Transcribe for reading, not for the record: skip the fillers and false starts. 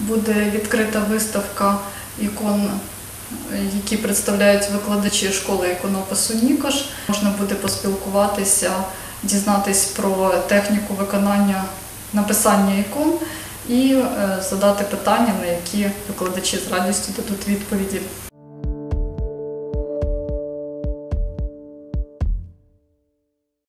буде відкрита виставка ікон, які представляють викладачі школи іконопису Нікош. Можна буде поспілкуватися, дізнатись про техніку виконання, написання ікон і задати питання, на які викладачі з радістю дадуть відповіді.